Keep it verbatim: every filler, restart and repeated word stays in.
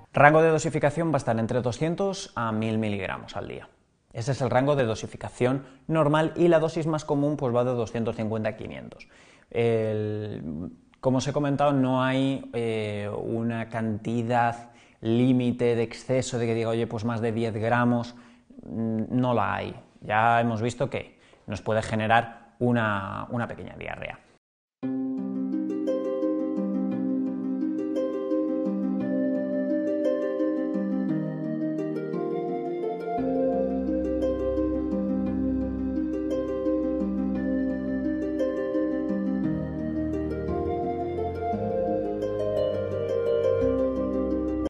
Rango de dosificación va a estar entre doscientos a mil miligramos al día. Ese es el rango de dosificación normal y la dosis más común pues va de doscientos cincuenta a quinientos. El, como os he comentado, no hay eh, una cantidad límite de exceso de que diga, oye, pues más de diez gramos, no la hay. Ya hemos visto que nos puede generar una, una pequeña diarrea.